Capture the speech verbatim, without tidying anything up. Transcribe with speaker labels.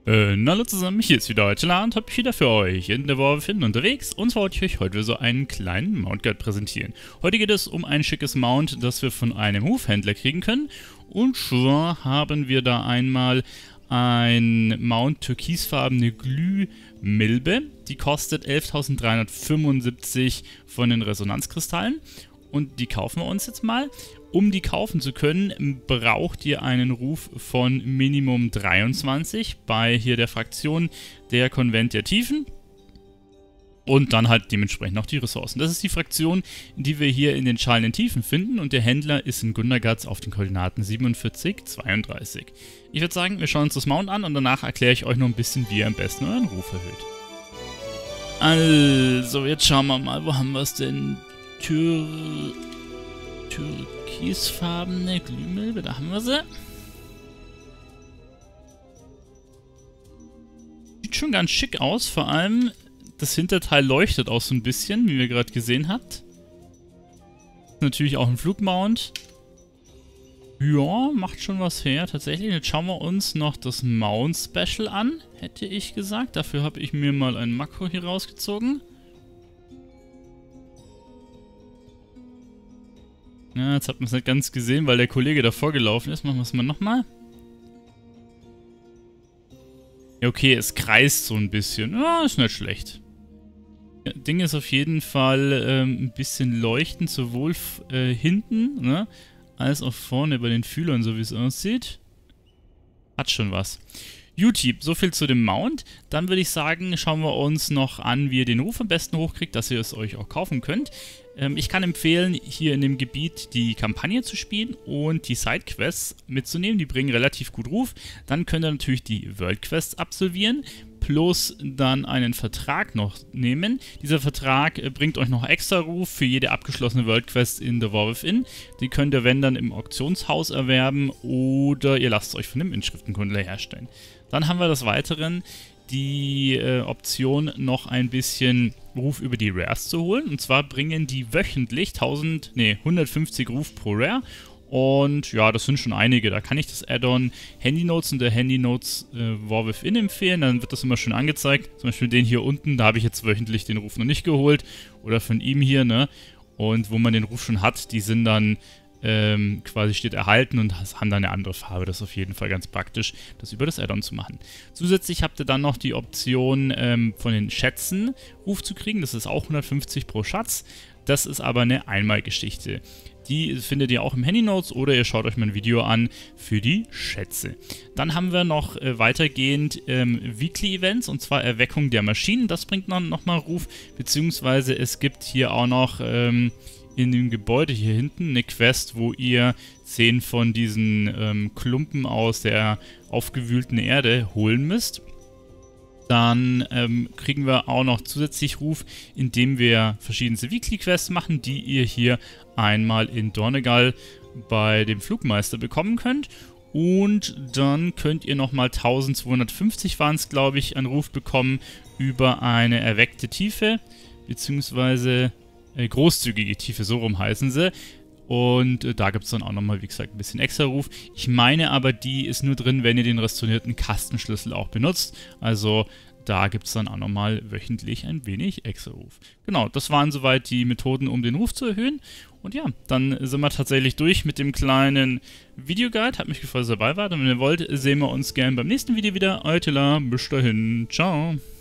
Speaker 1: Äh, na hallo zusammen, hier ist wieder Heutela und hab ich wieder für euch in der Warfin unterwegs und zwar wollte ich euch heute so einen kleinen Mount Guide präsentieren. Heute geht es um ein schickes Mount, das wir von einem Hufhändler kriegen können und zwar haben wir da einmal ein Mount türkisfarbene Glühmilbe, die kostet elftausenddreihundertfünfundsiebzig von den Resonanzkristallen und die kaufen wir uns jetzt mal. Um die kaufen zu können, braucht ihr einen Ruf von Minimum dreiundzwanzig bei hier der Fraktion der Konvent der Tiefen. Und dann halt dementsprechend noch die Ressourcen. Das ist die Fraktion, die wir hier in den schallenden Tiefen finden und der Händler ist in Gundergatz auf den Koordinaten siebenundvierzig, zweiunddreißig. Ich würde sagen, wir schauen uns das Mount an und danach erkläre ich euch noch ein bisschen, wie ihr am besten euren Ruf erhöht. Also, jetzt schauen wir mal, wo haben wir es denn? Tür... Türkisfarbene Glühmilbe, da haben wir sie. Sieht schon ganz schick aus, vor allem das Hinterteil leuchtet auch so ein bisschen, wie ihr gerade gesehen habt. Natürlich auch ein Flugmount. Ja, macht schon was her, tatsächlich. Jetzt schauen wir uns noch das Mount Special an, hätte ich gesagt. Dafür habe ich mir mal ein Makro hier rausgezogen. Ja, jetzt hat man es nicht ganz gesehen, weil der Kollege davor gelaufen ist. Machen wir es mal nochmal. Ja, okay, es kreist so ein bisschen. Ja, ist nicht schlecht. Ja, Ding ist auf jeden Fall ähm, ein bisschen leuchtend, sowohl äh, hinten, ne, als auch vorne bei den Fühlern, so wie es aussieht. Hat schon was. YouTube, so viel zu dem Mount. Dann würde ich sagen, schauen wir uns noch an, wie ihr den Ruf am besten hochkriegt, dass ihr es euch auch kaufen könnt. Ähm, ich kann empfehlen, hier in dem Gebiet die Kampagne zu spielen und die Sidequests mitzunehmen. Die bringen relativ gut Ruf. Dann könnt ihr natürlich die World Quests absolvieren, plus dann einen Vertrag noch nehmen. Dieser Vertrag äh, bringt euch noch extra Ruf für jede abgeschlossene World Quest in der War Within. Die könnt ihr, wenn dann, im Auktionshaus erwerben oder ihr lasst es euch von dem Inschriftenkundler herstellen. Dann haben wir des Weiteren die äh, Option, noch ein bisschen Ruf über die Rares zu holen. Und zwar bringen die wöchentlich tausend, nee, hundertfünfzig Ruf pro Rare. Und ja, das sind schon einige. Da kann ich das Add-on Handy Notes und der Handy Notes äh, War Within empfehlen. Dann wird das immer schön angezeigt. Zum Beispiel den hier unten, da habe ich jetzt wöchentlich den Ruf noch nicht geholt. Oder von ihm hier, ne? Und wo man den Ruf schon hat, die sind dann ähm, quasi steht erhalten und haben dann eine andere Farbe. Das ist auf jeden Fall ganz praktisch, das über das Add-on zu machen. Zusätzlich habt ihr dann noch die Option, ähm, von den Schätzen Ruf zu kriegen. Das ist auch hundertfünfzig pro Schatz. Das ist aber eine Einmalgeschichte. Die findet ihr auch im Handy Notes oder ihr schaut euch mein Video an für die Schätze. Dann haben wir noch äh, weitergehend ähm, Weekly Events und zwar Erweckung der Maschinen. Das bringt noch, noch mal Ruf, beziehungsweise es gibt hier auch noch ähm, in dem Gebäude hier hinten eine Quest, wo ihr zehn von diesen ähm, Klumpen aus der aufgewühlten Erde holen müsst. Dann ähm, kriegen wir auch noch zusätzlich Ruf, indem wir verschiedene Weekly Quests machen, die ihr hier einmal in Dornegal bei dem Flugmeister bekommen könnt. Und dann könnt ihr nochmal eintausendzweihundertfünfzig waren es, glaube ich, an Ruf bekommen über eine erweckte Tiefe, beziehungsweise äh, großzügige Tiefe, so rum heißen sie. Und äh, da gibt es dann auch nochmal, wie gesagt, ein bisschen extra Ruf. Ich meine aber, die ist nur drin, wenn ihr den restaurierten Kastenschlüssel auch benutzt. Also da gibt es dann auch nochmal wöchentlich ein wenig extra Ruf. Genau, das waren soweit die Methoden, um den Ruf zu erhöhen. Und ja, dann sind wir tatsächlich durch mit dem kleinen Videoguide. Hat mich gefreut, dass ihr dabei wart. Und wenn ihr wollt, sehen wir uns gerne beim nächsten Video wieder. Heutela, bis dahin, ciao.